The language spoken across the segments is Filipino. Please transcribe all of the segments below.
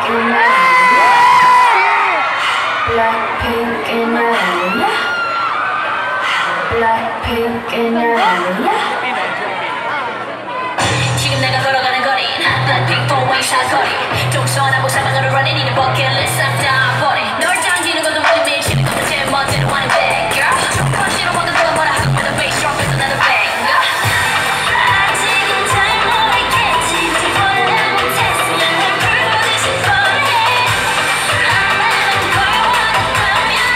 지금 내가 걸어가는 거리 Blackpink four-way 사거리 동서남북 사방으로 running in a bucket list I'm down for it 널 당기는 것도 멀리 미치는 것도 제일 먼저로 하는 bad girl 컷시로 모두 또 뭐라 하고 with a bass drop is another bang 아직은 잘 모르겠지 몰라 못했으면 날 부르고 싶어 I'm letting go 원한다면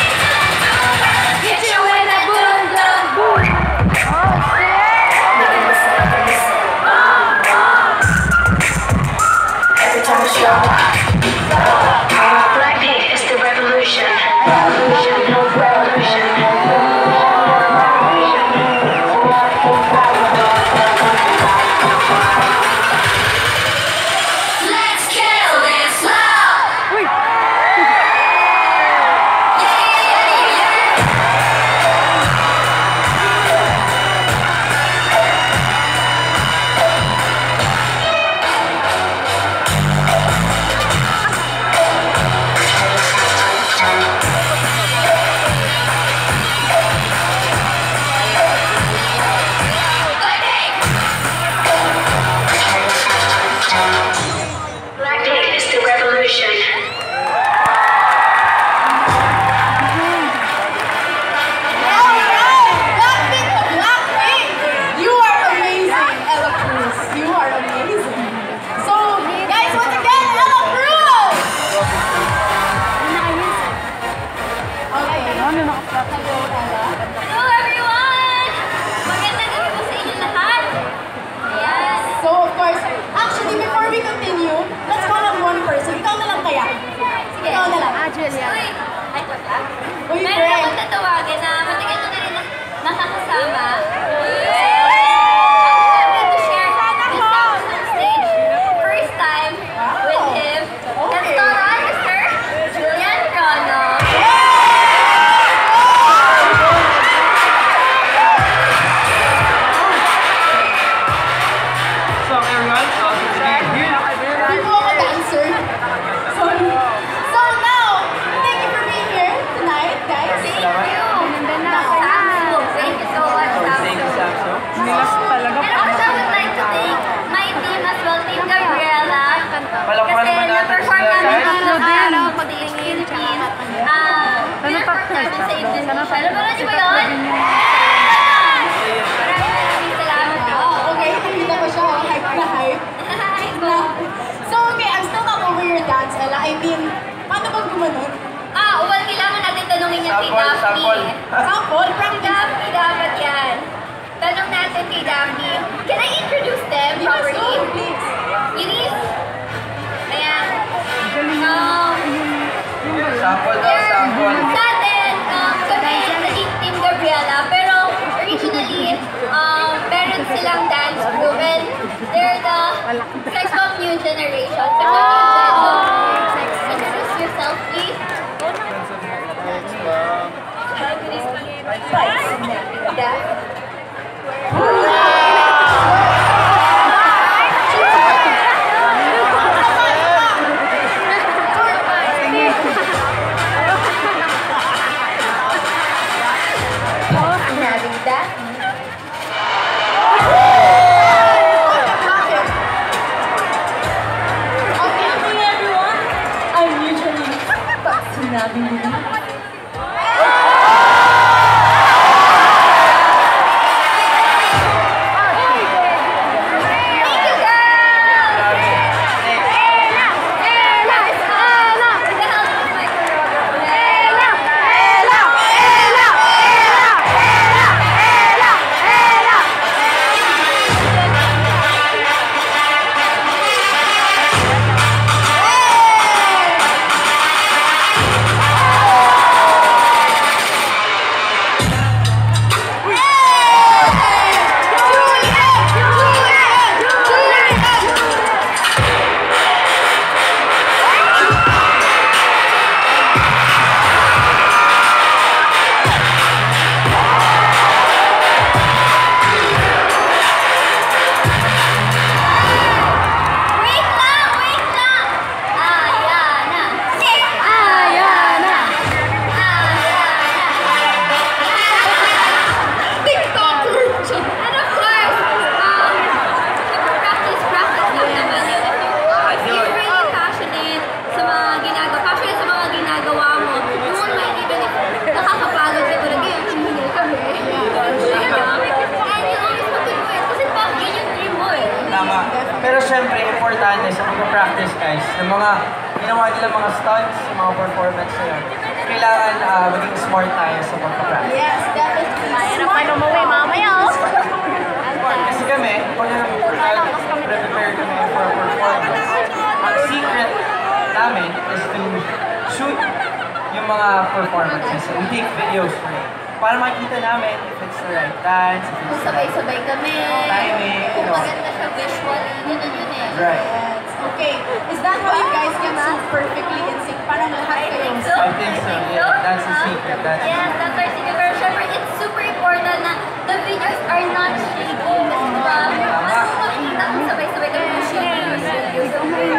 Hit you with that boom boom Blackpink is the revolution. Revolution, no revolution. Let's kill this love. Blackpink is the revolution. Blackpink! You are amazing, Ella Cruz. You are amazing. So, guys, once again, Ella Cruz! Okay. Hello, Ella. Hello everyone! Magandang gabi po sa inyo lahat. Yes. So, of course, actually, before we continue, let's call on one person. Ikaw na lang kaya. Sige. Ikaw na lang. Uy, ay wala. Uy, Meron friend. akong tatawagin na matagal ko na rin nakakasama. I'm happy to share his house on stage. First time with him. Let's call on Mr. Julian Rono. What's up, everyone? Good to be here. Hindi po ako dancer. Sorry. So now, thank you for being here tonight, guys. Thank you. Samsu. Thank you so much, Thank you, Samsu. Samso. And also, I would like to thank my team as well, Team Gabriela. Palakpakan Kasi naman natin na-perform sila, namin guys. sa araw pag Philippines. Pina-perform namin sa Indonesia. Napanood niyo ba yun? Maraming salamat po. Okay, nakita ko siya. Hype na hype. So, okay, I'm still not over your dance, Ella. I mean, paano bang gumanon? Well, kailangan natin tanungin yan kay Sample, Daphne. sample. Sample, Kay practice. Daphne dapat yan. Tanong natin kay Daphne. Can I introduce them Yes, properly? go, please. Iris? Ayan. Sample daw, sample. Sa atin, kami naging Team Gabriela, pero originally, meron silang dance group and they're the Sex Bomb New Generation. Sex Bomb New Gen. So, introduce yourself, please. Okay, everyone. I'm usually sinabi niyo. ng mga ginawa nila mga stunts, mga performance na yun. Kailangan maging smart tayo sa pagka-practice. Yes, definitely. Mahirap pa umuwi mamaya, oh. Kasi kami, pag prepare kami for a performance, ang secret namin is to shoot yung mga performances. We take videos for it. Para makita namin if it's the right dance, if Kung it's the right sabay-sabay kami. timing, you Kung know. maganda siya visually, ganun yun eh. Right. Yes. Okay. Is that how you guys get so perfectly in sync? Parang lahat I kayo. think so. I think so, yeah. That's the secret. That's the Yes, that's our secret. Pero syempre, it's super important na the videos are not shaky. Kasi diba, ano makita kung sabay-sabay kami ng shaky yung videos.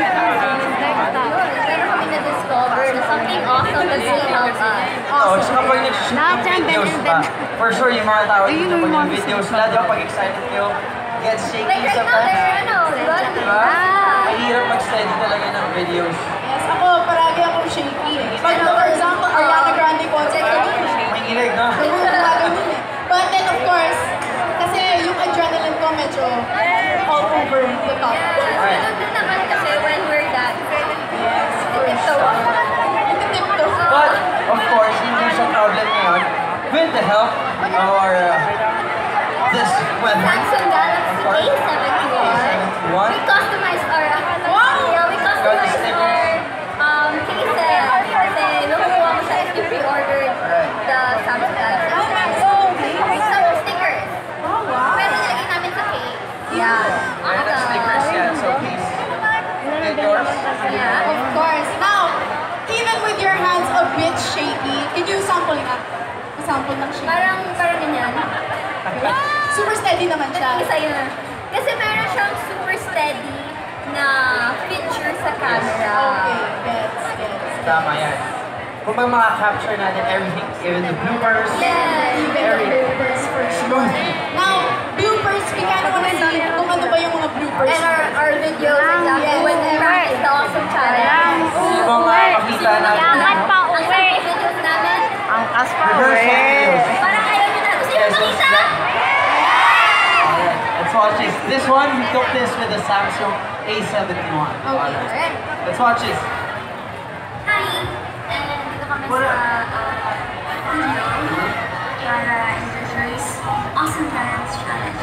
Pero kami na-discover na something awesome that's really help us. Oo, so kapag nag-shoot yung videos pa, for sure yung mga tao dito pag yung videos nila, di ba pag excited nyo, get shaky Like right sa now, they're ano, diba? Diba? Mahirap mag-steady talaga ng videos. Yes, ako paragi akong shaky. Pag for example, Ariana Grande concert, May ilig, no? But then of course, kasi yung adrenaline ko medyo all over the top. Right. Ganun din naman kasi when we're dancing. Yes, for So, sure. But, of course, hindi siya problem ngayon. With the help of our, this weapon. Samsung Galaxy A71. We customized our, yeah, we customized our cases. Kasi nung nakuha mo siya, you pre-ordered the Samsung Galaxy. Some stickers. Oh, wow. Pero nilagay namin sa cake. Yeah. Meron ng stickers yan, so please. Get yours. Yeah. Of course. Now, even with your hands a bit shaky, can you sample nga? Sample ng shaky. Parang ganyan. Super steady naman siya. Isa yun. Kasi meron siyang super steady na feature sa camera. Okay, gets. Tama yan. Kung ba capture natin everything, even the bloopers, Yes. Even the bloopers for sure. Now, bloopers, we kind of wanna see kung ano ba yung mga bloopers. And our videos, exactly, Yes. when we practice the awesome challenge. sino bang makakakita natin? Yaman pa Ang uwi. sarap videos namin. Ang kaspa Rehearsal videos. Parang ayaw nyo na. Gusto nyo Yes, makita? Alright, let's watch this. This one, we took this with the Samsung A71. Alright. Alright. Let's watch this. Hi! And dito kami sa video para introduce awesome dance challenge.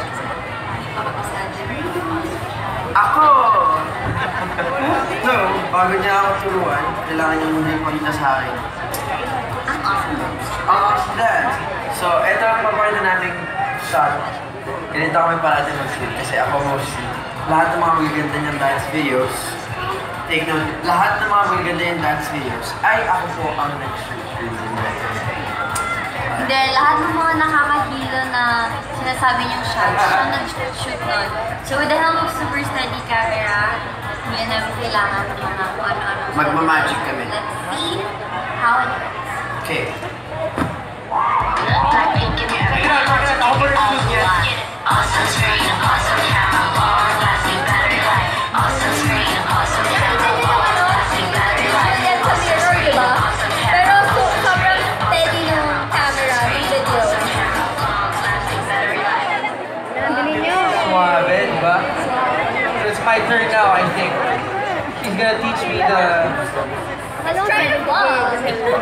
Ako! So, bago niya ako turuan, kailangan niya muna ipakita sa akin. Ang awesome dance. Ang awesome dance! So, ito ang papakita nating shot. Ganito kami parati mag-shoot kasi ako mostly, lahat ng mga magaganda niyang dance videos, take note, lahat ng mga magaganda niyang dance videos ay ako po ang nag-shoot. Hindi, lahat ng mga nakakahilo na sinasabi niyong shots, siya nag-shoot nun. So with the help of super steady camera, hindi na namin kailangan ng mga kung ano-ano. Magmamagic kami. Let's see how it works. Okay. Check it out, ako pa rin shoot yan. Awesome screen, awesome camera, long-lasting battery life. Awesome screen, awesome camera, long-lasting battery life. Yan sa mirror, di ba? Pero sobrang steady yung camera, yung video. Suave, di ba? So it's my turn now, I think. He's gonna teach me the... Let's try the vlog.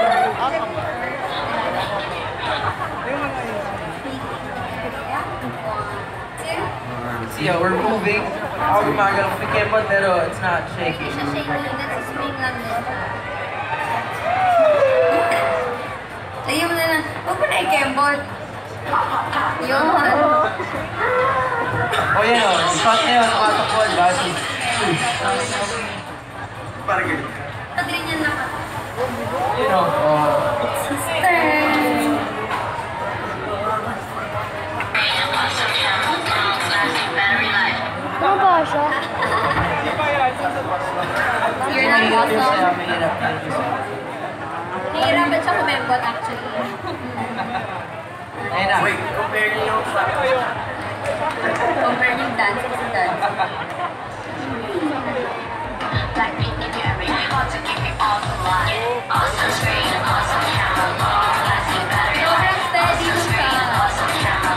Yeah, we're moving. Ako gumagalaw kami kembot, pero it's not shaky. Hindi siya shaky, nagsiswing lang din. Lagyan mo na lang, huwag mo na i-kembot. Yun. O yan o, shot na yun, nakatakbo, di ba? Parang ganito. Pag ganyan na ka. You know, Sister. Ano ba siya? You're not awesome. mahirap tayo sa... Nahihirapan siya kumembot actually. Ayun na. Wait, compare niyo yung shot. Compare yung dance sa dance. Sobrang steady nung siya.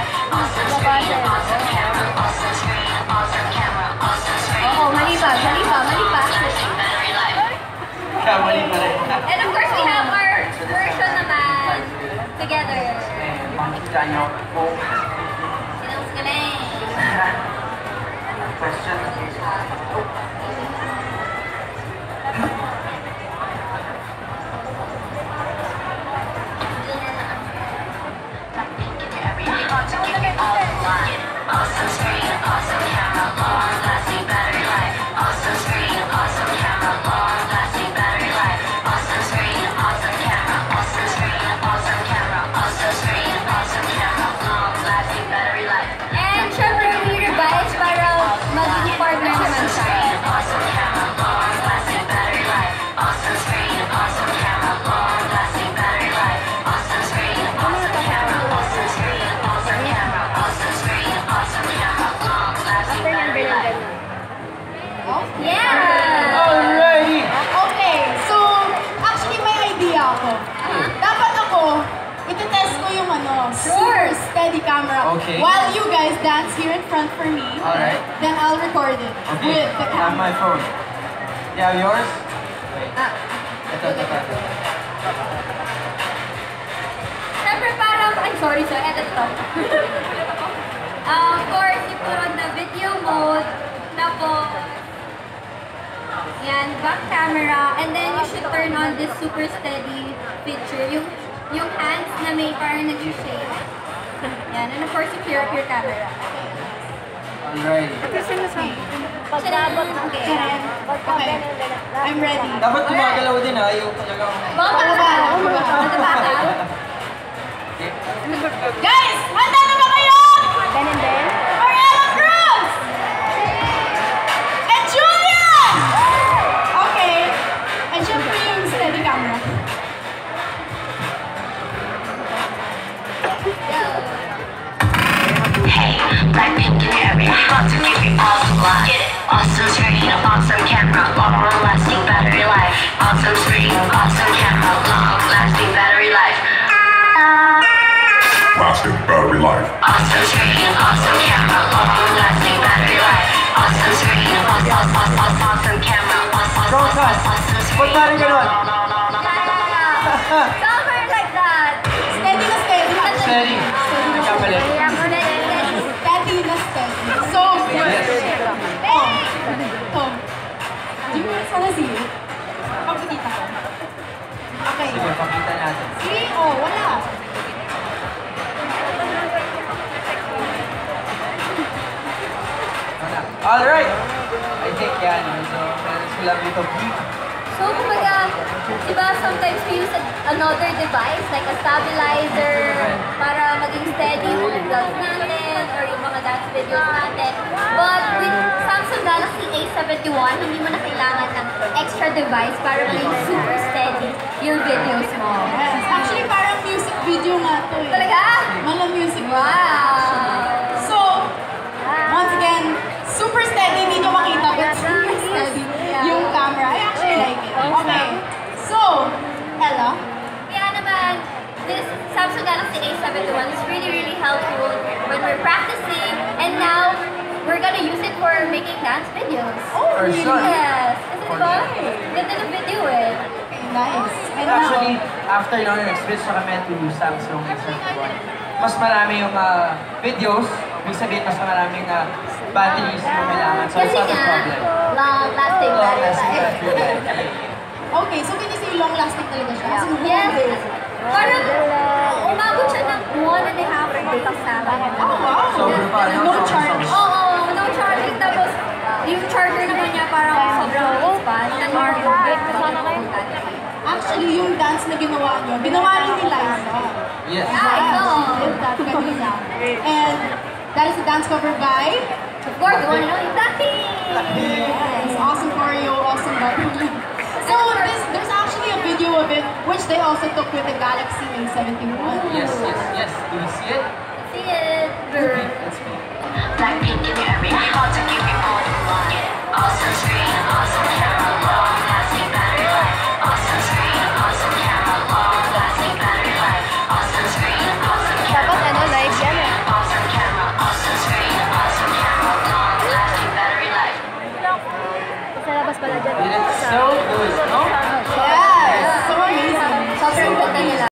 Oo, mali ba? Mali ba? Daniel Pope. Sino mas galing? Question. Awesome screen, awesome camera, long-lasting battery life. Awesome screen, awesome camera, long-lasting battery life. Awesome screen, awesome camera, awesome screen, awesome camera, awesome screen, awesome camera, long-lasting battery life. And syempre, we revise para maging partner naman siya. Awesome camera, long-lasting battery life. Awesome screen, awesome camera, long-lasting battery life. Awesome screen, awesome camera, awesome screen, awesome camera, awesome screen, awesome camera, long-lasting battery life. Yeah! Alrighty! Okay, so actually may idea ako. Dapat ako, iti-test ko yung super steady camera. Okay. While you guys dance here in front for me, Alright. then I'll record it Okay, with the I have my camera. phone. You have yours? Wait. Ah. Ito. Siyempre parang, ay sorry, so edit to. Of course, you put on the video mode, tapos, yan, back camera, and then you should turn on this super steady feature, yung hands na may parang nag-shake. Yan, and of course, you clear up your camera. Alrighty. Pag-abot ng game. Okay, I'm ready. Dapat gumagalaw din ha, yung talagang... Okay. Guys, handa na ba kayo? Ganun din. For Ella Cruz! And Julian! Okay, and syempre yung steady camera. Hey, Blackpink in the area, about to give you awesome life. Get it? Awesome screen, awesome camera, long-lasting battery life. Awesome screen, awesome camera, long-lasting battery life. Plastic battery life. Awesome screen, awesome camera, long-lasting battery life. Awesome screen, awesome camera, awesome screen. Ba't parang ganon? Somewhere like that. Steady na steady. Steady. Nagkapalit. Kaya mo na yun. Steady na steady. So, Yes. Tom. Do you sana see? Pagkikita ko. Okay. Sige, pakita natin. See? Oh, wala. Alright! I think yan, medyo meron sila dito beat. So, kumbaga, di ba, sometimes we use another device, like a stabilizer, para maging steady yung vlogs natin, or yung mga dance videos natin. But with Samsung Galaxy A71, hindi mo na kailangan ng extra device para maging super steady yung videos mo. Yes. Actually, parang music video nga to eh. Talaga? Mga music video. Wow! So, once again, super steady. Hindi nyo makita, but super steady yung camera. I actually like it. Okay. So, Ella, Kaya naman, this Samsung Galaxy A71 is really, really helpful when we're practicing, and now we're gonna use it for making dance videos. oh, For really? sure. Yes! Kasi For diba? sure. Ganda ng video eh. Okay, nice. And Actually, now, after nun, nag-switch na kami to Samsung S21. Mas marami yung videos, ibig sabihin mas maraming batteries mo kailangan. So it's Kasi not a nga, problem. long-lasting battery Long-lasting life. battery life. okay, so can you say long-lasting talaga siya? As in, Yes! Parang umabot siya ng 1.5 days sa akin. Oh, wow. Sobrang pa, no? No charge. Oo, no charging. Tapos, yung charger naman niya parang sobrang expand. And more Actually, yung dance na ginawa nyo, ginawa rin ni Liza. Yes. I know. She did that kanina. And that is a dance cover by... Of course, you wanna know yung Blackpink! Yes, awesome choreo, awesome button. So there's actually a video of it, which they also took with the Galaxy A71. Yes. Do you see it? See it?